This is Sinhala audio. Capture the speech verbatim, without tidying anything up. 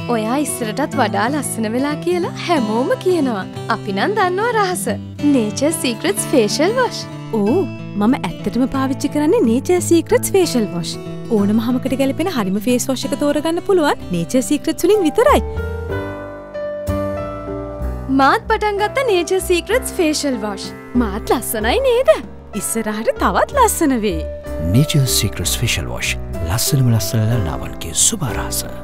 ඔයා ඉස්සරටත් වඩා ලස්සන වෙලා කියලා හැමෝම කියනවා. අපි නම් දන්නවා රහස. Nature Secrets facial wash. ඕ මම ඇත්තටම පාවිච්චි කරන්නේ Nature Secrets facial wash. ඕනම හැමකට ගැලපෙන හරිම face wash එක තෝරගන්න පුළුවන් Nature Secrets වලින් විතරයි. මාත් පටන් ගත්ත Nature Secrets facial wash. මාත් ලස්සනයි නේද? ඉස්සරහට තවත් ලස්සන වෙයි. Nature Secrets facial wash. ලස්සනම ලස්සන ලලාවන්ගේ සුබ රහස.